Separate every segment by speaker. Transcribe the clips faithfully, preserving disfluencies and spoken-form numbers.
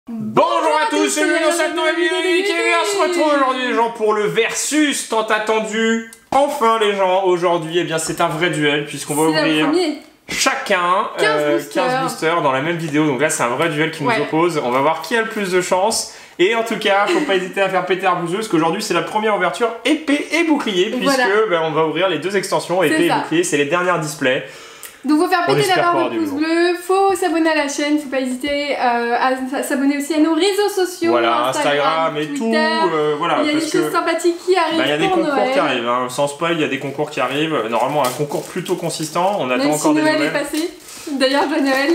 Speaker 1: Bonjour à tous, c'est Lulu dans cette nouvelle vidéo d'Unique et on se retrouve aujourd'hui les gens pour le versus tant attendu. Enfin les gens, aujourd'hui eh bien c'est un vrai duel puisqu'on va ouvrir chacun
Speaker 2: quinze,
Speaker 1: euh,
Speaker 2: boosters.
Speaker 1: quinze boosters dans la même vidéo. Donc là c'est un vrai duel qui nous
Speaker 2: ouais.
Speaker 1: oppose, on va voir qui a le plus de chance. Et en tout cas, faut pas hésiter à faire péter Arbuseux parce qu'aujourd'hui c'est la première ouverture épée et bouclier puisque voilà. ben, on va ouvrir les deux extensions épée et bouclier, c'est les dernières displays.
Speaker 2: Donc faut faire péter la barre de pouce bleu, faut s'abonner à la chaîne, faut pas hésiter euh, à s'abonner aussi à nos réseaux sociaux,
Speaker 1: voilà,
Speaker 2: Instagram,
Speaker 1: Instagram et
Speaker 2: Twitter.
Speaker 1: tout, euh, voilà.
Speaker 2: Il y a
Speaker 1: parce
Speaker 2: des choses
Speaker 1: que,
Speaker 2: sympathiques qui arrivent.
Speaker 1: bah, il y a des concours
Speaker 2: Noël.
Speaker 1: qui arrivent, hein. Sans spoil, il y a des concours qui arrivent. Normalement un concours plutôt consistant, on attend
Speaker 2: Même
Speaker 1: encore
Speaker 2: si
Speaker 1: des
Speaker 2: Noël
Speaker 1: nouvelles.
Speaker 2: est passé. D'ailleurs, joyeux Noël.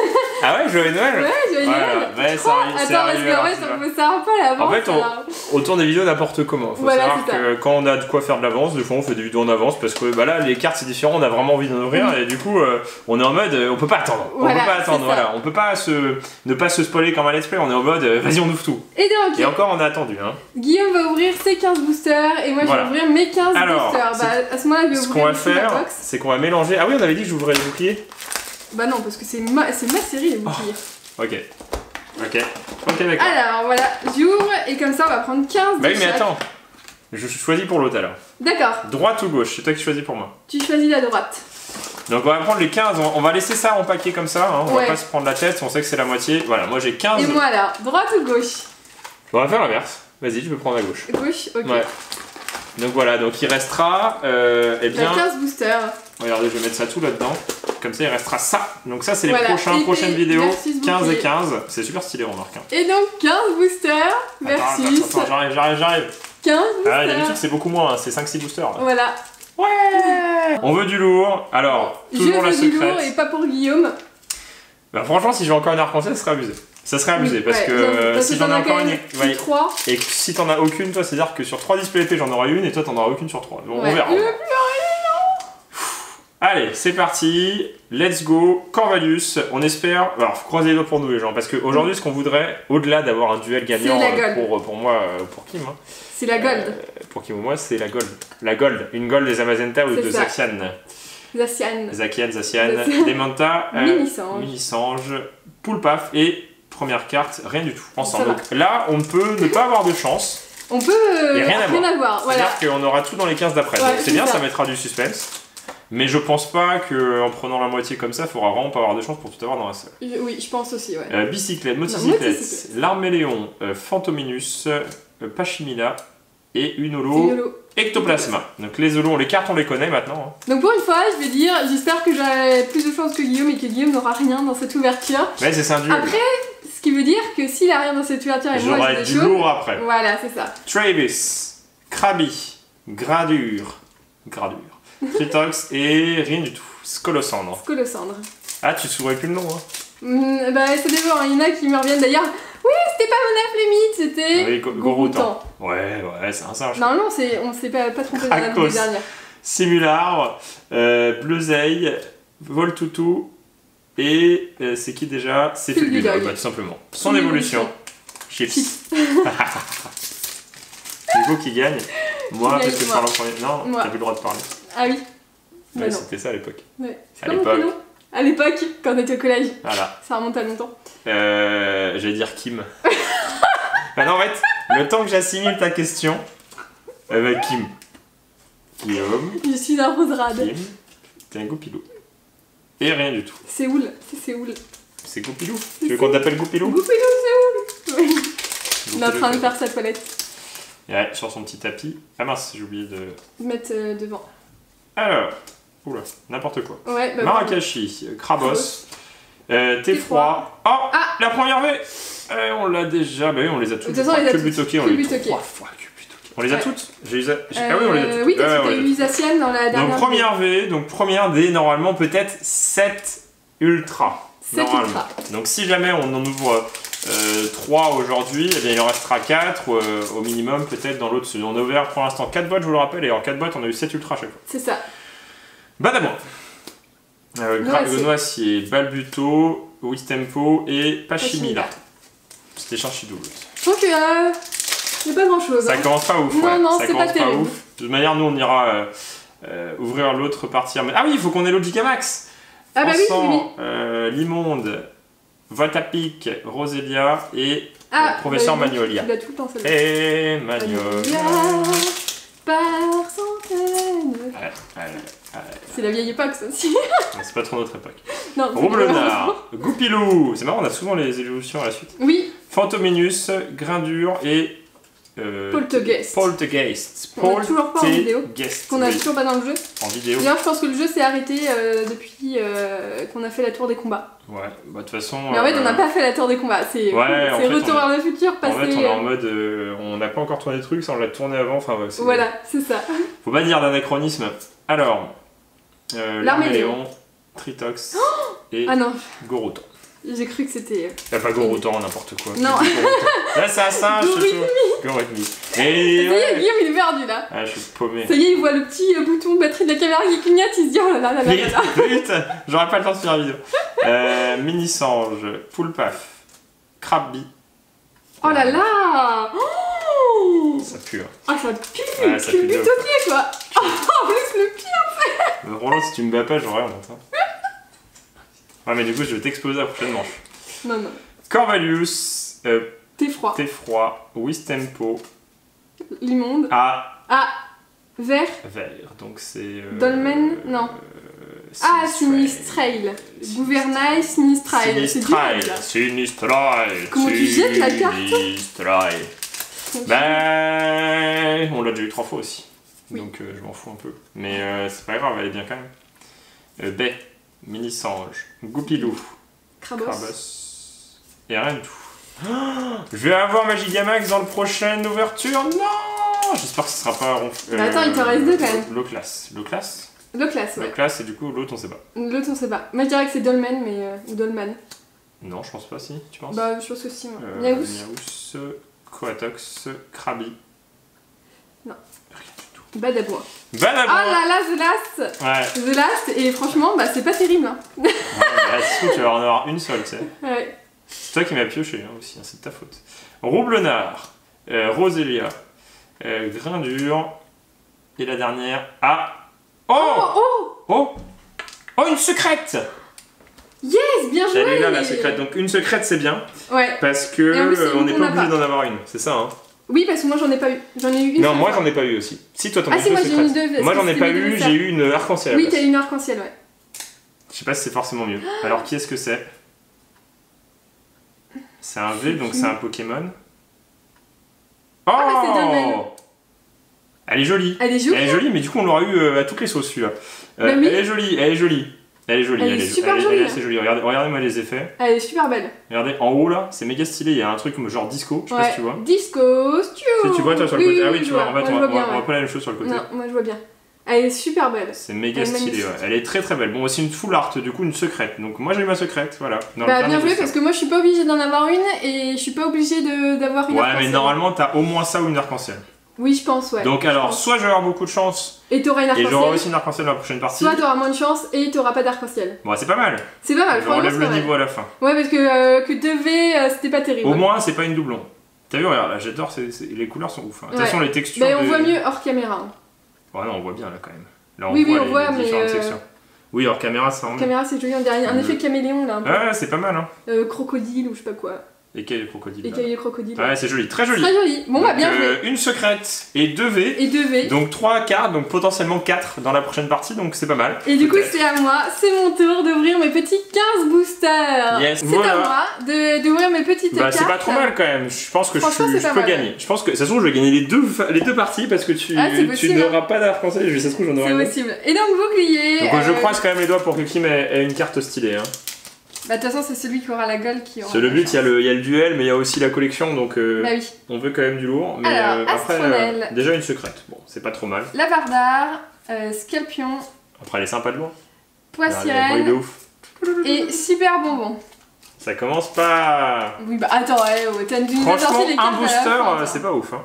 Speaker 1: Ah ouais, joyeux Noël.
Speaker 2: Ouais, joyeux
Speaker 1: voilà.
Speaker 2: Noël.
Speaker 1: Ouais, ça arrive,
Speaker 2: Attends, parce qu'en fait, on peut savoir pas l'avance.
Speaker 1: En fait, on, on tourne des vidéos n'importe comment. Faut
Speaker 2: voilà,
Speaker 1: savoir que quand on a de quoi faire de l'avance, des fois on fait des vidéos en avance parce que bah là, les cartes c'est différent, on a vraiment envie d'en ouvrir mmh. et du coup, euh, on est en mode, euh, on peut pas attendre.
Speaker 2: Voilà,
Speaker 1: on peut pas attendre, voilà. On peut pas se, ne pas se spoiler comme un let's play, on est en mode, euh, vas-y, on ouvre tout.
Speaker 2: Et, donc,
Speaker 1: et encore, on a attendu. Hein.
Speaker 2: Guillaume va ouvrir ses quinze boosters et moi
Speaker 1: voilà.
Speaker 2: je vais ouvrir mes quinze
Speaker 1: Alors,
Speaker 2: boosters. Bah, à ce moment-là, je vais
Speaker 1: ce
Speaker 2: ouvrir
Speaker 1: qu'on va faire, c'est qu'on va mélanger. Ah oui, on avait dit que j'ouvrais les boucliers.
Speaker 2: Bah non, parce que c'est ma, ma série les boucliers.
Speaker 1: Oh. Ok. Ok. Ok, d'accord.
Speaker 2: Alors voilà, j'ouvre et comme ça on va prendre quinze.
Speaker 1: Bah oui, mais chaque. Attends. Je choisis pour l'autre alors.
Speaker 2: D'accord.
Speaker 1: Droite ou gauche? C'est toi qui choisis pour moi.
Speaker 2: Tu choisis la droite.
Speaker 1: Donc on va prendre les quinze, on va laisser ça en paquet comme ça, hein. On
Speaker 2: ouais.
Speaker 1: va pas se prendre la tête, on sait que c'est la moitié. Voilà, moi j'ai quinze.
Speaker 2: Et moi alors, droite ou gauche?
Speaker 1: On va faire l'inverse. Vas-y, je peux prendre la gauche.
Speaker 2: Gauche, ok.
Speaker 1: Ouais. Donc voilà, donc il restera. Euh, eh bien.
Speaker 2: quinze boosters.
Speaker 1: Regardez, je vais mettre ça tout là-dedans. Comme ça, il restera ça. Donc ça, c'est les
Speaker 2: voilà.
Speaker 1: prochains,
Speaker 2: et
Speaker 1: prochaines vidéos. quinze
Speaker 2: bouclier.
Speaker 1: et quinze. C'est super stylé, remarque. Hein.
Speaker 2: Et donc quinze boosters versus...
Speaker 1: Attends, attends, j'arrive, j'arrive, j'arrive.
Speaker 2: quinze boosters.
Speaker 1: Ah, d'habitude, c'est beaucoup moins. Hein. C'est cinq six boosters. Là.
Speaker 2: Voilà.
Speaker 1: Ouais. On veut du lourd. Alors, toujours la secrète.
Speaker 2: Je veux du lourd et pas pour Guillaume.
Speaker 1: Bah franchement, si j'ai encore une arc-en-ciel, ça serait abusé. Ça serait abusé oui, parce ouais, que euh, si j'en ai encore une, ouais,
Speaker 2: trois.
Speaker 1: Et que si t'en as aucune, toi, c'est-à-dire que sur trois displays épées, j'en aurai une et toi, t'en auras aucune sur trois. Donc, ouais. On verra.
Speaker 2: Je veux plus rien.
Speaker 1: Allez, c'est parti, let's go, Corvalus, on espère, alors faut croiser les doigts pour nous les gens, parce qu'aujourd'hui ce qu'on voudrait, au-delà d'avoir un duel gagnant pour, pour moi, pour Kim, hein,
Speaker 2: c'est la gold.
Speaker 1: Euh, pour Kim ou moi, c'est la gold, la gold, une gold des Amazenta ou de Zacian.
Speaker 2: Zacian.
Speaker 1: Zacian, Zacian, Demanta, euh,
Speaker 2: Mini-Sange,
Speaker 1: Mini-Sange, Poulpaf et première carte, rien du tout, ensemble. Donc là, on peut ne pas avoir de chance.
Speaker 2: On peut euh,
Speaker 1: et rien,
Speaker 2: rien
Speaker 1: avoir.
Speaker 2: avoir. Voilà.
Speaker 1: C'est-à-dire qu'on aura tout dans les quinze d'après, ouais, donc c'est bien, ça. ça mettra du suspense. Mais je pense pas qu'en prenant la moitié comme ça, il faudra vraiment pas avoir de chance pour tout avoir dans la seule.
Speaker 2: Oui, je pense aussi, ouais.
Speaker 1: Euh, bicyclette, motocyclette, l'arméléon, euh, Fantominus, euh, Pachimila et une holo, holo Ectoplasma. Donc les holos, les cartes on les connaît maintenant. Hein.
Speaker 2: Donc pour une fois, je vais dire, j'espère que j'aurai plus de chance que Guillaume et que Guillaume n'aura rien dans cette ouverture.
Speaker 1: Mais c'est un duel.
Speaker 2: Après, ce qui veut dire que s'il a rien dans cette ouverture et moi j'ai des
Speaker 1: du choses, lourd après.
Speaker 2: Voilà, c'est ça.
Speaker 1: Travis, Krabi, Gradure, Gradure. Tritox et rien du tout. Scolosandre.
Speaker 2: Scolosandre.
Speaker 1: Ah, tu ne souviens plus le nom, hein
Speaker 2: mmh, Bah, ça dépend. Il y en a qui me reviennent d'ailleurs. Oui, c'était pas Monaflémite, c'était.
Speaker 1: Oui, Goroutang. Ouais, ouais, c'est un singe.
Speaker 2: Non, non, on s'est pas, pas trompé dans la vidéo dernière.
Speaker 1: Simular, euh, Bleuzeil, Voltoutou et euh, c'est qui déjà? C'est Fulgudog, bah, tout simplement. Son évolution. Chips. Chips. C'est Hugo qui gagne. Moi, parce que je parle en premier. Non, t'as plus le droit de parler.
Speaker 2: Ah oui.
Speaker 1: Ouais, c'était ça à l'époque.
Speaker 2: Ouais.
Speaker 1: À l'époque.
Speaker 2: À l'époque, quand on était au collège.
Speaker 1: Voilà.
Speaker 2: Ça remonte à longtemps.
Speaker 1: Euh. J'allais dire Kim. Bah non, en fait, le temps que j'assimile ta question. Euh, bah, Kim. Guillaume.
Speaker 2: Je suis un rose rade.
Speaker 1: Kim. T'es un goupilou. Et rien du tout.
Speaker 2: Séoul. C'est Séoul.
Speaker 1: C'est Goupilou. Tu veux qu'on t'appelle Goupilou?
Speaker 2: Goupilou, Séoul. Oui. Il est en train de faire sa toilette.
Speaker 1: Ouais, sur son petit tapis. Ah mince, j'ai oublié de...
Speaker 2: mettre euh, devant.
Speaker 1: Alors, oula, n'importe quoi.
Speaker 2: Ouais, bah
Speaker 1: Marakashi, bon. Krabos, euh, T trois. Oh, ah, la première V euh, on l'a déjà, bah oui, on les a toutes.
Speaker 2: De toute façon, on les a toutes.
Speaker 1: Butoké, on les a trois fois. On les a ouais. toutes j'ai eu...
Speaker 2: euh, Ah oui, on les a toutes. Oui, t'as ouais, eu Zacian dans la dernière.
Speaker 1: Donc première V, donc première D, normalement peut-être sept Ultra.
Speaker 2: sept Ultra.
Speaker 1: Donc si jamais on en ouvre... Euh, trois aujourd'hui, eh bien il en restera quatre euh, au minimum, peut-être dans l'autre. On a ouvert pour l'instant quatre boîtes, je vous le rappelle, et en quatre boîtes on a eu sept ultras à chaque fois.
Speaker 2: C'est ça.
Speaker 1: Badabon. Euh, Noacier, Balbuto, Wistempo et Pachimila. C'était Charchidou.
Speaker 2: Je trouve que euh, c'est pas grand chose.
Speaker 1: Ça
Speaker 2: hein.
Speaker 1: commence pas ouf.
Speaker 2: Non,
Speaker 1: ouais.
Speaker 2: non,
Speaker 1: c'est
Speaker 2: pas, pas
Speaker 1: ouf. De toute manière, nous on ira euh, euh, ouvrir l'autre, repartir. Mais... Ah oui, il faut qu'on ait l'autre Gigamax.
Speaker 2: Ah bah oui, oui, oui.
Speaker 1: Euh, L'immonde. Vote à pic, Roselia et
Speaker 2: ah,
Speaker 1: le professeur
Speaker 2: bah,
Speaker 1: Magnolia.
Speaker 2: Il a tout le temps celle-là.
Speaker 1: Et Magnolia.
Speaker 2: Par centaines.
Speaker 1: Ouais, ouais, ouais.
Speaker 2: C'est la vieille époque, ça aussi.
Speaker 1: C'est pas trop notre époque.
Speaker 2: Non,
Speaker 1: Roublonard, Goupilou. C'est marrant, on a souvent les évolutions à la suite.
Speaker 2: Oui.
Speaker 1: Fantominus, Grindure et... Euh,
Speaker 2: Poltergeist.
Speaker 1: Poltergeist.
Speaker 2: On a toujours pas en vidéo. Qu'on a
Speaker 1: oui.
Speaker 2: toujours pas dans le jeu.
Speaker 1: En vidéo.
Speaker 2: D'ailleurs, je pense que le jeu s'est arrêté euh, depuis euh, qu'on a fait la tour des combats.
Speaker 1: Ouais, bah de toute façon.
Speaker 2: Mais en fait,
Speaker 1: euh,
Speaker 2: on n'a pas fait la tour des combats. C'est
Speaker 1: ouais,
Speaker 2: Retour vers le futur passé.
Speaker 1: En fait, on est en mode. Euh, on n'a pas encore tourné le truc, ça on l'a tourné avant. Enfin, ouais,
Speaker 2: voilà, c'est ça.
Speaker 1: Faut pas dire d'anachronisme. Alors. Euh, L'arméléon, Tritox oh et
Speaker 2: ah non.
Speaker 1: Gorotan.
Speaker 2: J'ai cru que c'était.
Speaker 1: Y'a pas Gorotan, n'importe quoi.
Speaker 2: Non.
Speaker 1: Là, c'est un singe, Gorithmi. Et.
Speaker 2: Ça y est, Guillaume, il est perdu là.
Speaker 1: Ah, je suis paumé.
Speaker 2: Ça y est, il voit le petit euh, bouton de batterie de la caméra qui clignote, il se dit oh là là là là
Speaker 1: vite,
Speaker 2: là.
Speaker 1: Vite, j'aurais pas le temps de faire la vidéo. Euh, Mini-Sange, Poulpaf, Crabby.
Speaker 2: Oh là là. Oh
Speaker 1: ça pue. Hein.
Speaker 2: Ah, ça pue,
Speaker 1: ouais, ça pue
Speaker 2: but au pied quoi. Oh, en plus, le pire
Speaker 1: c'est. Roland, si tu me bats pas, j'aurais honte. Hein. Ouais, mais du coup, je vais t'exploser à la prochaine manche.
Speaker 2: Non, non.
Speaker 1: Corvalus, euh,
Speaker 2: T'es froid.
Speaker 1: T'es froid, Wistempo.
Speaker 2: Limonde.
Speaker 1: Ah.
Speaker 2: Ah. Vert.
Speaker 1: Vert, donc c'est. Euh,
Speaker 2: Dolmen, non. Euh, ah, Sinistrail. Gouvernail, Sinistrail.
Speaker 1: Sinistrail. Sinistrail.
Speaker 2: Comment tu jettes la carte?
Speaker 1: Sinistrail. Ben. On l'a déjà eu trois fois aussi. Oui. Donc euh, je m'en fous un peu. Mais euh, c'est pas grave, elle est bien quand même. Euh, Baie. Mini-Sange. Goupilou.
Speaker 2: Krabos.
Speaker 1: Krabos. Et rien du tout. Oh, je vais avoir Magigamax dans le prochaine ouverture. Non. J'espère que ce sera pas ronf...
Speaker 2: euh, bah attends, il te reste deux quand même.
Speaker 1: L'Oclas. L'Oclas
Speaker 2: L'Oclas, ouais.
Speaker 1: L'Oclas et du coup l'autre on sait pas.
Speaker 2: L'autre on sait pas. Moi je dirais que c'est Dolmen, mais... Euh, ou Dolman.
Speaker 1: Non, je pense pas, si. Tu penses?
Speaker 2: Bah je pense aussi, moi.
Speaker 1: Euh,
Speaker 2: Miaous.
Speaker 1: Miaous, Coatox, Krabi.
Speaker 2: Non. Rien du tout. Badabois.
Speaker 1: Badabois.
Speaker 2: Oh là là, The Last.
Speaker 1: Ouais.
Speaker 2: The Last, et franchement, bah c'est pas terrible. Hein.
Speaker 1: Ouais, bah, c'est sûr, tu vas en avoir une seule, tu sais.
Speaker 2: Ouais.
Speaker 1: C'est toi qui m'as pioché hein, aussi, hein, c'est de ta faute. Roublonard, euh, Roselia, euh, Grindure, et la dernière. Ah! Oh!
Speaker 2: Oh! Oh!
Speaker 1: Oh! Oh, une secrète!
Speaker 2: Yes, bien joué!
Speaker 1: Elle est là, la secrète. Donc une secrète, c'est bien.
Speaker 2: Ouais.
Speaker 1: Parce que euh, on n'est pas obligé d'en avoir une, c'est ça, hein?
Speaker 2: Oui, parce que moi j'en ai pas eu. J'en ai eu une.
Speaker 1: Non, moi j'en ai pas eu aussi. Si, toi t'en as
Speaker 2: ah,
Speaker 1: eu
Speaker 2: si,
Speaker 1: deux
Speaker 2: moi,
Speaker 1: secrètes.
Speaker 2: J'ai eu deux,
Speaker 1: moi j'en ai pas eu, j'ai eu une arc-en-ciel.
Speaker 2: Oui, t'as eu une arc-en-ciel, ouais.
Speaker 1: Je sais pas si c'est forcément mieux. Alors, qui est-ce que c'est? C'est un V, donc c'est un Pokémon. Oh
Speaker 2: ah, bah, c'est Dolmen.
Speaker 1: Elle est jolie.
Speaker 2: Elle est jolie.
Speaker 1: Elle est jolie, mais du coup on l'aura eu euh, à toutes les sauces celui-là. Euh, oui. Elle est jolie, elle est jolie. Elle est jolie,
Speaker 2: elle,
Speaker 1: elle
Speaker 2: est,
Speaker 1: est
Speaker 2: super
Speaker 1: elle,
Speaker 2: jolie.
Speaker 1: Elle est assez jolie. Regardez, regardez-moi les effets.
Speaker 2: Elle est super belle.
Speaker 1: Regardez, en haut là, c'est méga stylé. Il y a un truc genre disco, je sais
Speaker 2: ouais.
Speaker 1: pas si tu vois.
Speaker 2: Disco, stu.
Speaker 1: Si tu vois toi sur le
Speaker 2: oui,
Speaker 1: côté.
Speaker 2: Oui,
Speaker 1: ah oui, tu vois, en fait,
Speaker 2: moi,
Speaker 1: on,
Speaker 2: on,
Speaker 1: va,
Speaker 2: bien,
Speaker 1: on va
Speaker 2: ouais.
Speaker 1: pas la même chose sur le côté.
Speaker 2: Non, moi je vois bien. Elle est super belle.
Speaker 1: C'est méga stylé, ouais. Elle est très très belle. Bon, c'est une full art, du coup une secrète. Donc moi j'ai eu ma secrète, voilà.
Speaker 2: Dans bah bien joué parce que moi je suis pas obligée d'en avoir une et je suis pas obligée d'avoir une
Speaker 1: ouais,
Speaker 2: arc-en-ciel.
Speaker 1: Ouais, mais normalement t'as au moins ça ou une arc-en-ciel.
Speaker 2: Oui, je pense, ouais.
Speaker 1: Donc alors, soit je vais avoir beaucoup de chance
Speaker 2: et t'auras une arc-en-ciel.
Speaker 1: Et j'aurai aussi une arc-en-ciel dans la prochaine partie.
Speaker 2: Soit t'auras moins de chance et t'auras pas d'arc-en-ciel.
Speaker 1: Bon, c'est pas mal.
Speaker 2: C'est pas mal,
Speaker 1: franchement. On enlève le
Speaker 2: mal.
Speaker 1: niveau à la fin.
Speaker 2: Ouais, parce que, euh, que deux V, euh, c'était pas terrible.
Speaker 1: Au moins, c'est pas une doublon. T'as vu, regarde, là, j'adore, les couleurs sont ouf. Hein. De toute
Speaker 2: ouais.
Speaker 1: façon, les textures.
Speaker 2: Mais on
Speaker 1: de...
Speaker 2: voit mieux hors caméra.
Speaker 1: Ouais, non, on voit bien là quand même. Là, on
Speaker 2: oui,
Speaker 1: voit
Speaker 2: oui, on
Speaker 1: les,
Speaker 2: voit,
Speaker 1: les
Speaker 2: mais.
Speaker 1: différentes
Speaker 2: euh...
Speaker 1: sections. Oui, hors caméra, ça en
Speaker 2: met. Caméra, c'est joli, on dirait un mmh. effet caméléon là. Un peu.
Speaker 1: Ouais, c'est pas mal. Hein.
Speaker 2: Euh, crocodile ou je sais pas quoi.
Speaker 1: Écaillé crocodile.
Speaker 2: Écaillé crocodile.
Speaker 1: Ouais, c'est joli, très joli.
Speaker 2: Très joli. Bon, bah bien joué.
Speaker 1: Euh, une secrète et deux V.
Speaker 2: Et deux V.
Speaker 1: Donc trois cartes, donc potentiellement quatre dans la prochaine partie, donc c'est pas mal.
Speaker 2: Et du coup, c'est à moi, c'est mon tour d'ouvrir mes petits quinze boosters.
Speaker 1: Yes,
Speaker 2: c'est
Speaker 1: voilà.
Speaker 2: à moi d'ouvrir mes petites
Speaker 1: bah,
Speaker 2: cartes.
Speaker 1: C'est pas trop mal quand même. Je pense que je, suis, je peux
Speaker 2: mal.
Speaker 1: gagner. Je pense que de toute façon, je vais gagner les deux, les deux parties parce que tu,
Speaker 2: ah,
Speaker 1: tu n'auras pas d'arc-en-ciel. Je sais ce que j'en aurai.
Speaker 2: C'est possible. Et donc, bouclier.
Speaker 1: Donc,
Speaker 2: euh...
Speaker 1: je croise quand même les doigts pour que Kim ait, ait une carte stylée. Hein.
Speaker 2: Bah de toute façon c'est celui qui aura la gueule qui aura...
Speaker 1: C'est le but, il y, a le, il y a le duel mais il y a aussi la collection donc euh,
Speaker 2: bah oui.
Speaker 1: On veut quand même du lourd. Mais
Speaker 2: alors,
Speaker 1: euh, après euh, déjà une secrète, bon c'est pas trop mal.
Speaker 2: Lavardar, euh, Scalpion.
Speaker 1: Après elle est sympa de loin.
Speaker 2: Poissirène.
Speaker 1: De ouf.
Speaker 2: Et Super Bonbon.
Speaker 1: Ça commence pas...
Speaker 2: Oui bah attends, ouais, ouais, t'as une
Speaker 1: franchement
Speaker 2: les
Speaker 1: un booster c'est pas ouf hein.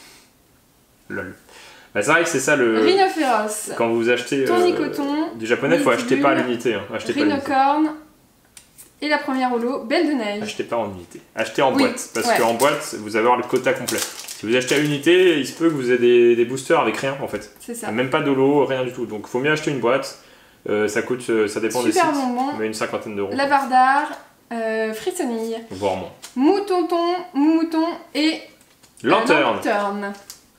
Speaker 1: Lol. Bah, c'est vrai que c'est ça le...
Speaker 2: Rhinophéros.
Speaker 1: Quand vous achetez
Speaker 2: Tournicoton.
Speaker 1: Euh, du japonais, faut acheter pas à l'unité. Hein.
Speaker 2: Rhinocorne. Et la première holo, Belle de Neige.
Speaker 1: Achetez pas en unité. Achetez en
Speaker 2: oui.
Speaker 1: boîte. Parce
Speaker 2: ouais.
Speaker 1: qu'en boîte, vous allez avoir le quota complet. Si vous achetez à l'unité, il se peut que vous ayez des, des boosters avec rien en fait.
Speaker 2: C'est ça.
Speaker 1: Même pas d'holo, rien du tout. Donc il faut mieux acheter une boîte. Euh, ça coûte, ça dépend
Speaker 2: Super
Speaker 1: des sites.
Speaker 2: Bonbon.
Speaker 1: Mais une cinquantaine d'euros.
Speaker 2: Lavardar. euh, Frissonille.
Speaker 1: Voire moins.
Speaker 2: Moutonton, Mouton et...
Speaker 1: Lanterne.
Speaker 2: Lanterne.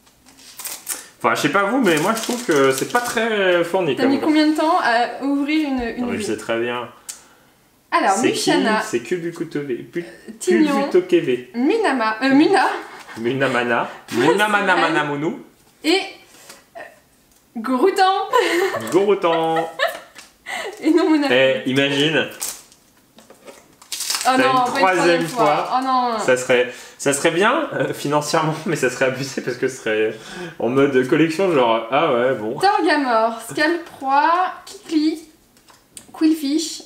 Speaker 1: Enfin, je sais pas vous, mais moi je trouve que c'est pas très fourni.
Speaker 2: T'as mis combien de temps à ouvrir une, une
Speaker 1: non, mais je sais très bien.
Speaker 2: Alors, Mushana.
Speaker 1: C'est Kubukutove.
Speaker 2: Tignon.
Speaker 1: Kubutokeve.
Speaker 2: Munama. Euh, Muna.
Speaker 1: Munamana. Munamana Manamunu.
Speaker 2: Et. Euh, Goroutan.
Speaker 1: Goroutan.
Speaker 2: Et non, Munama.
Speaker 1: Eh, imagine.
Speaker 2: Oh non,
Speaker 1: une
Speaker 2: pas
Speaker 1: troisième
Speaker 2: une
Speaker 1: fois.
Speaker 2: fois. Oh non.
Speaker 1: Ça serait, ça serait bien euh, financièrement, mais ça serait abusé parce que ce serait en mode collection, genre ah ouais, bon.
Speaker 2: Torgamore, Scalproie, Kikli, Quillfish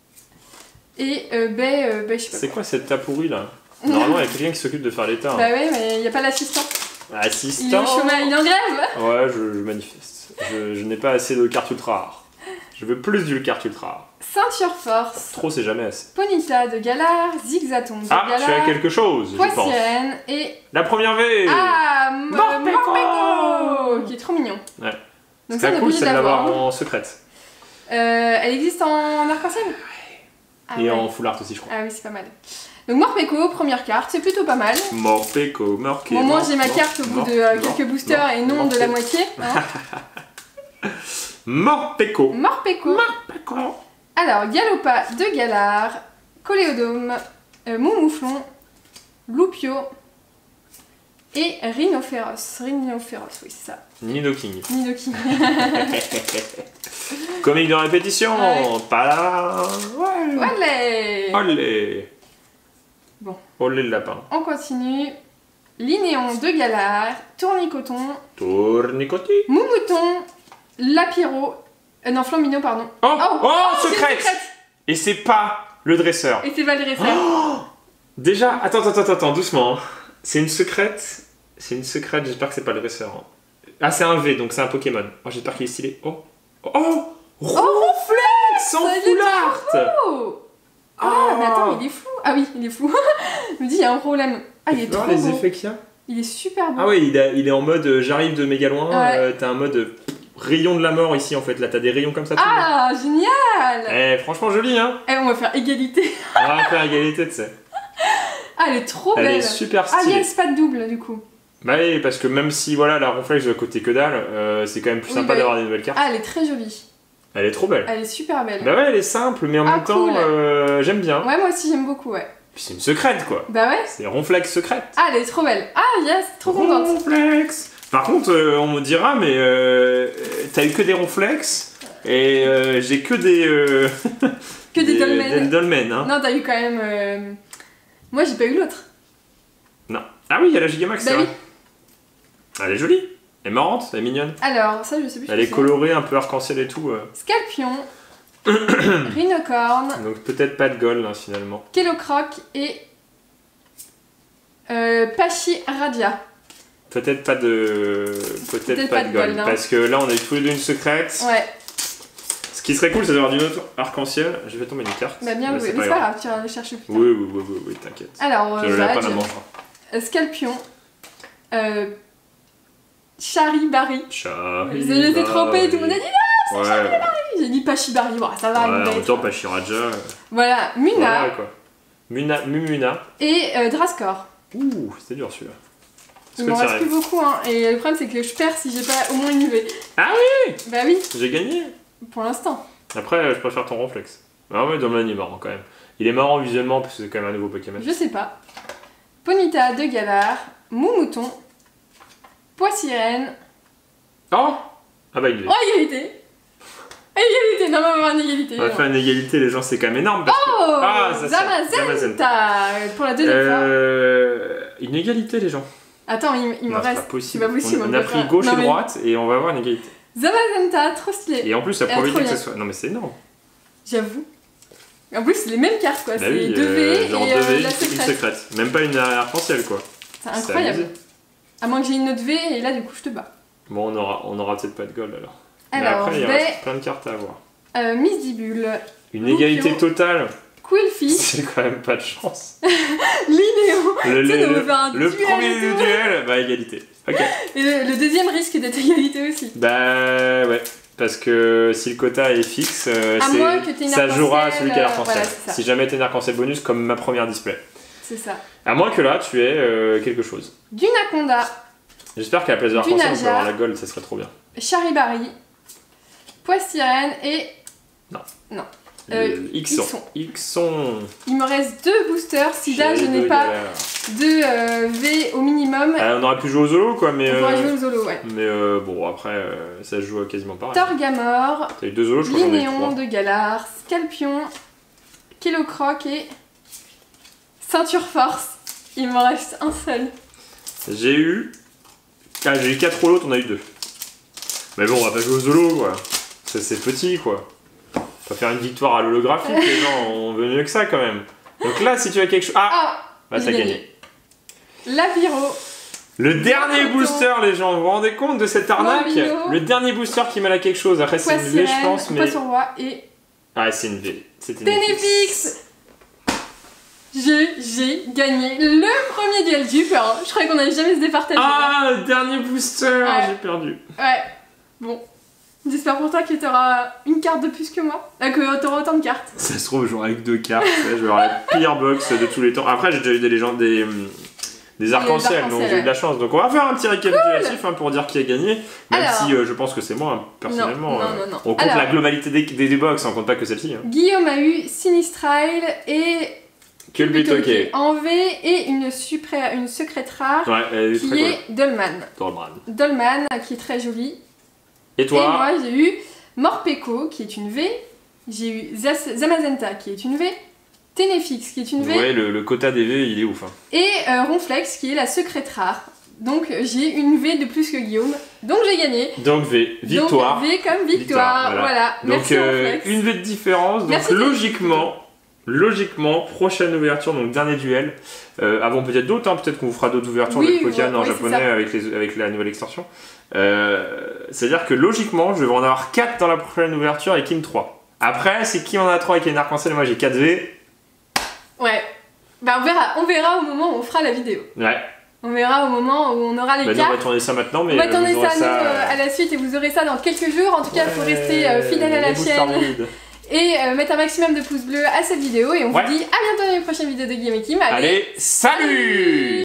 Speaker 2: et euh, Bay, euh, Bay, je sais pas.
Speaker 1: C'est quoi cette tas pourrie là? Normalement, il y a quelqu'un qui s'occupe de faire les tas. Hein.
Speaker 2: Bah ouais, mais il n'y a pas l'assistant.
Speaker 1: Assistant.
Speaker 2: Il est au chômage, il est en grève.
Speaker 1: Ouais, je, je manifeste. Je, je n'ai pas assez de cartes ultra rares. Je veux plus du carte ultra rare.
Speaker 2: Ceinture force.
Speaker 1: Trop, c'est jamais assez.
Speaker 2: Ponyta de Galar, Zigzaton de
Speaker 1: ah,
Speaker 2: Galar.
Speaker 1: Ah, tu as quelque chose, je pense.
Speaker 2: Poissirène et...
Speaker 1: La première V.
Speaker 2: Ah,
Speaker 1: Morpeko,
Speaker 2: Morpeko, qui est trop mignon.
Speaker 1: Ouais.
Speaker 2: Donc
Speaker 1: c'est
Speaker 2: ça, on est
Speaker 1: cool,
Speaker 2: obligé
Speaker 1: c'est de l'avoir
Speaker 2: d'avoir.
Speaker 1: en secrète.
Speaker 2: Euh, elle existe en arc-en-ciel. Ah,
Speaker 1: et
Speaker 2: ouais.
Speaker 1: en full art aussi, je crois.
Speaker 2: Ah oui, c'est pas mal. Donc Morpeko, première carte, c'est plutôt pas mal.
Speaker 1: Morpeko, Morpeko.
Speaker 2: Bon, moi j'ai ma carte au bout de euh, quelques boosters
Speaker 1: mort,
Speaker 2: et non
Speaker 1: mort,
Speaker 2: de la moitié. Hein.
Speaker 1: Morpeko.
Speaker 2: Morpeko.
Speaker 1: Morpeko.
Speaker 2: Alors, Galopa de Galar, Coléodome, euh, Moumouflon, Loupio et Rhinophéros. Rhinophéros, oui, c'est ça.
Speaker 1: Nidoking.
Speaker 2: Nidoking.
Speaker 1: Comique de répétition.
Speaker 2: Ouais.
Speaker 1: Pas là. Ouais.
Speaker 2: Allez.
Speaker 1: Olé.
Speaker 2: Bon.
Speaker 1: Olé le lapin.
Speaker 2: On continue. Linéon de Galar, Tournicoton,
Speaker 1: Tournicoti.
Speaker 2: Moumouton, Lapiro, euh, non, Flambino, pardon.
Speaker 1: Oh, oh, oh,
Speaker 2: c'est
Speaker 1: secrète.
Speaker 2: secrète.
Speaker 1: Et c'est pas le dresseur.
Speaker 2: Et c'est Valérie Fer.
Speaker 1: Oh, déjà, attends, attends, attends, attends, doucement. C'est une secrète. C'est une secrète, j'espère que c'est pas le dresseur. Ah, c'est un V, donc c'est un Pokémon. Oh, j'espère qu'il est stylé. Oh, oh, Ronflex en full art.
Speaker 2: Oh. Ah, mais attends, il est flou. Ah oui, il est flou. Je me dis, il y a un problème. Ah, il est trop
Speaker 1: les
Speaker 2: beau.
Speaker 1: effets qu'il y a.
Speaker 2: Il est super beau.
Speaker 1: Ah ouais, il, a, il est en mode euh, j'arrive de méga loin.
Speaker 2: Ouais.
Speaker 1: Euh, t'as un mode euh, rayon de la mort ici en fait. Là, t'as des rayons comme ça. Tout
Speaker 2: Ah, génial.
Speaker 1: Eh, franchement, joli, hein.
Speaker 2: Eh, on va faire égalité.
Speaker 1: On va faire égalité, tu sais.
Speaker 2: Ah, elle est trop
Speaker 1: Elle
Speaker 2: belle.
Speaker 1: est super
Speaker 2: Ah,
Speaker 1: stylée.
Speaker 2: yes, pas de double du coup.
Speaker 1: Bah oui, parce que même si voilà, la Ronflex de côté que dalle, euh, c'est quand même plus
Speaker 2: Oui,
Speaker 1: sympa
Speaker 2: bah,
Speaker 1: d'avoir des nouvelles cartes.
Speaker 2: Ah, elle est très jolie.
Speaker 1: Elle est trop belle.
Speaker 2: Elle est super belle.
Speaker 1: Bah ouais, elle est simple, mais en
Speaker 2: Ah,
Speaker 1: même temps,
Speaker 2: cool.
Speaker 1: euh, j'aime bien.
Speaker 2: Ouais, moi aussi, j'aime beaucoup, ouais.
Speaker 1: Puis c'est une secrète, quoi.
Speaker 2: Bah ouais.
Speaker 1: C'est Ronflex secrète.
Speaker 2: Ah, elle est trop belle. Ah, yes, trop contente.
Speaker 1: Ronflex. Par contre, euh, on me dira, mais euh, t'as eu que des Ronflex et euh, j'ai que des... Euh,
Speaker 2: Que des dolmens.
Speaker 1: Des dolmens, hein.
Speaker 2: Non, t'as eu quand même... euh, Moi, j'ai pas eu l'autre.
Speaker 1: Non. Ah oui, il y a la Gigamax,
Speaker 2: Bah
Speaker 1: c'est
Speaker 2: oui.
Speaker 1: vrai. Elle est jolie. Elle est marrante, elle est mignonne.
Speaker 2: Alors, ça, je sais plus.
Speaker 1: Elle
Speaker 2: ce
Speaker 1: est
Speaker 2: que
Speaker 1: colorée, un peu arc-en-ciel et tout. euh.
Speaker 2: Scalpion, Rhinocorne,
Speaker 1: Donc peut-être pas de gold, hein, finalement.
Speaker 2: Kelocroc et euh, Pachiradia.
Speaker 1: Peut-être pas de... Peut-être
Speaker 2: Peut-être
Speaker 1: pas, de gold.
Speaker 2: gold, hein.
Speaker 1: Parce que là, on a eu tous les deux une secrète.
Speaker 2: Ouais,
Speaker 1: Ce qui serait cool, c'est d'avoir d'une autre arc-en-ciel. Je vais tomber une carte.
Speaker 2: bah bien
Speaker 1: mais
Speaker 2: joué.
Speaker 1: c'est
Speaker 2: Mais c'est
Speaker 1: pas
Speaker 2: pas
Speaker 1: grave.
Speaker 2: grave, tu vas le chercher plus tard.
Speaker 1: Oui, oui, oui, oui, oui, t'inquiète.
Speaker 2: Alors,
Speaker 1: Je
Speaker 2: euh,
Speaker 1: l'ai pas
Speaker 2: Badge,
Speaker 1: la manche.
Speaker 2: euh, Scalpion, euh, Charibari.
Speaker 1: Charibari.
Speaker 2: Je les ai trompés, tout le monde a dit non,
Speaker 1: Ouais, ouais,
Speaker 2: j'ai dit Pachibari. Bon, ça va, il
Speaker 1: ouais
Speaker 2: va
Speaker 1: en
Speaker 2: être-
Speaker 1: même temps, Pachiraja. euh,
Speaker 2: Voilà, Muna
Speaker 1: Voilà quoi. Muna, Mumuna.
Speaker 2: et euh, Drascor.
Speaker 1: Ouh, c'était dur celui-là. Est-ce
Speaker 2: Il
Speaker 1: que
Speaker 2: m'en
Speaker 1: tu
Speaker 2: reste
Speaker 1: arrives
Speaker 2: plus beaucoup, hein. Et le problème, c'est que je perds si j'ai pas au moins une U V.
Speaker 1: Ah oui.
Speaker 2: Bah oui,
Speaker 1: J'ai gagné.
Speaker 2: pour l'instant.
Speaker 1: Après, je préfère ton Ronflex. Ah ouais, Dolmen il est marrant quand même. Il est marrant visuellement parce que c'est quand même un nouveau Pokémon.
Speaker 2: Je sais pas. Ponyta de Galar, Moumouton, Poissirène.
Speaker 1: Oh. Ah bah il est.
Speaker 2: Oh, égalité! Égalité! Non, mais on va avoir une égalité.
Speaker 1: On va
Speaker 2: non.
Speaker 1: faire une égalité, les gens, c'est quand même énorme. Parce que...
Speaker 2: Oh!
Speaker 1: Ah, ça, ça,
Speaker 2: Zamazenta! Pour la deuxième
Speaker 1: Euh... Une égalité, les gens.
Speaker 2: fois. Attends, il, il me
Speaker 1: Non, c'est
Speaker 2: reste.
Speaker 1: pas possible.
Speaker 2: C'est pas possible,
Speaker 1: on, on
Speaker 2: on
Speaker 1: a
Speaker 2: peut
Speaker 1: pris
Speaker 2: pas-
Speaker 1: gauche
Speaker 2: Non,
Speaker 1: et
Speaker 2: mais-
Speaker 1: droite et on va avoir une égalité.
Speaker 2: Zamazenta, trop stylé.
Speaker 1: Et en plus, la
Speaker 2: Elle est
Speaker 1: probabilité que
Speaker 2: trop
Speaker 1: ce
Speaker 2: bien.
Speaker 1: soit. Non, mais c'est énorme.
Speaker 2: J'avoue. En plus, c'est les mêmes cartes quoi.
Speaker 1: Bah
Speaker 2: c'est
Speaker 1: oui,
Speaker 2: deux V
Speaker 1: euh, genre
Speaker 2: et
Speaker 1: deux
Speaker 2: euh,
Speaker 1: V,
Speaker 2: la
Speaker 1: une
Speaker 2: secrète.
Speaker 1: secrète. Même pas une arc-en-ciel quoi.
Speaker 2: C'est
Speaker 1: C'est
Speaker 2: incroyable.
Speaker 1: abusé.
Speaker 2: À moins que j'ai une autre V et là, du coup, je te bats.
Speaker 1: Bon, on aura, on aura peut-être pas de gold alors. Mais
Speaker 2: Alors,
Speaker 1: après, il
Speaker 2: je
Speaker 1: reste
Speaker 2: vais.
Speaker 1: plein de cartes à avoir.
Speaker 2: Euh, Misdibule,
Speaker 1: Une
Speaker 2: Loupio.
Speaker 1: égalité totale,
Speaker 2: Quillfish,
Speaker 1: c'est quand même pas de chance.
Speaker 2: Linéo.
Speaker 1: Le,
Speaker 2: Tu sais,
Speaker 1: le-
Speaker 2: on va faire un
Speaker 1: le
Speaker 2: duel
Speaker 1: premier
Speaker 2: et tout.
Speaker 1: duel, bah égalité. Ok.
Speaker 2: Et le, le deuxième risque d'être égalité aussi.
Speaker 1: Bah ouais. Parce que si le quota est fixe, euh,
Speaker 2: est,
Speaker 1: ça jouera à celui qui a l'arc-en-ciel.
Speaker 2: Voilà,
Speaker 1: si jamais tu as une arc-en-ciel bonus comme ma première display.
Speaker 2: C'est ça.
Speaker 1: À moins que là, tu aies euh, quelque chose.
Speaker 2: Du Naconda.
Speaker 1: J'espère qu'à la place de l'arc-en-ciel, on peut avoir la gold, ça serait trop bien.
Speaker 2: Charibari. Poissirène et...
Speaker 1: Non.
Speaker 2: Non.
Speaker 1: Euh, Ixon. Ixon.
Speaker 2: Il me reste deux boosters. Si là je n'ai pas deux euh, V au minimum.
Speaker 1: Euh, on aurait pu jouer au Zolo quoi, mais.
Speaker 2: On aurait
Speaker 1: euh,
Speaker 2: joué au Zolo, ouais.
Speaker 1: Mais euh, bon, après, euh, ça se joue quasiment pareil.
Speaker 2: Torgamor.
Speaker 1: T'as eu deux Zolos, je crois que j'en ai
Speaker 2: Linéon de Galar. Scalpion. Kilocroc et. Ceinture Force. Il m'en reste un seul.
Speaker 1: J'ai eu. Ah, j'ai eu quatre Holo, t'en as eu deux. Mais bon, on va pas jouer au Zolo quoi. Ça, c'est petit quoi. On va faire une victoire à l'holographique, les gens ont veut mieux que ça quand même. Donc là, si tu as quelque chose. Ah,
Speaker 2: ah
Speaker 1: bah t'as gagné.
Speaker 2: Laviro.
Speaker 1: Le dernier booster, les gens, vous vous rendez compte de cette arnaque? Mobilo. Le dernier booster qui mêle à quelque chose. Après, c'est une V, je pense, mais.
Speaker 2: Poisson roi et.
Speaker 1: Ah, c'est une V. C'était
Speaker 2: Ténéfix. J'ai gagné le premier duel. J'ai eu peur. Hein. Je croyais qu'on n'allait jamais se départager.
Speaker 1: Ah, le dernier booster. Ouais. J'ai perdu.
Speaker 2: Ouais. Bon. J'espère pour toi que t'auras une carte de plus que moi, euh, que t'auras autant de cartes. Ça
Speaker 1: se trouve, je jouerai avec deux cartes, je vais avoir la pire box de tous les temps. Après, j'ai déjà eu des légendes, des, des arcs-en-ciel, donc j'ai eu de la chance. Donc on va faire un petit récapitulatif cool. hein, pour dire qui a gagné, même Alors, si euh, je pense que c'est moi, hein, personnellement.
Speaker 2: Non, non, non, non.
Speaker 1: On compte Alors, la globalité des, des, des box, on compte pas que celle-ci. Hein.
Speaker 2: Guillaume a eu Sinistrile et...
Speaker 1: Culbutoke
Speaker 2: en V et une, supré... une secrète rare
Speaker 1: ouais, est
Speaker 2: qui
Speaker 1: très
Speaker 2: est
Speaker 1: cool.
Speaker 2: Dolman.
Speaker 1: Dolman.
Speaker 2: Dolman, qui est très jolie.
Speaker 1: Et toi?
Speaker 2: Et moi j'ai eu Morpeko qui est une V, j'ai eu Zas Zamazenta qui est une V, Ténéfix qui est une V.
Speaker 1: Ouais, le, le quota des V il est ouf. Hein.
Speaker 2: Et euh, Ronflex qui est la secrète rare. Donc j'ai une V de plus que Guillaume, donc j'ai gagné.
Speaker 1: Donc V, victoire.
Speaker 2: Donc V comme victoire, victoire voilà. voilà.
Speaker 1: Donc
Speaker 2: Merci
Speaker 1: euh, une V de différence, donc Merci logiquement... Logiquement, prochaine ouverture, donc dernier duel. Euh, avant peut-être d'autres, hein, peut-être qu'on vous fera d'autres ouvertures
Speaker 2: oui,
Speaker 1: avec Pokémon
Speaker 2: ouais,
Speaker 1: en
Speaker 2: ouais,
Speaker 1: japonais avec, les, avec la nouvelle extension. Euh, C'est-à-dire que logiquement, je vais en avoir quatre dans la prochaine ouverture et Kim trois. Après, c'est qui en a trois et qui a une arc-en-ciel, moi j'ai quatre V.
Speaker 2: Ouais, bah on verra, on verra au moment où on fera la vidéo.
Speaker 1: Ouais.
Speaker 2: On verra au moment où on aura les
Speaker 1: bah
Speaker 2: cartes.
Speaker 1: On va tourner ça maintenant, mais
Speaker 2: on va tourner ça,
Speaker 1: ça
Speaker 2: nous, euh, à la suite et vous aurez ça dans quelques jours. En tout cas, il ouais, faut rester euh, fidèle à la chaîne. Et euh, mettre un maximum de pouces bleus à cette vidéo et on ouais. vous dit à bientôt dans une prochaine vidéo de Guillaume et Kim.
Speaker 1: Allez, Allez salut, salut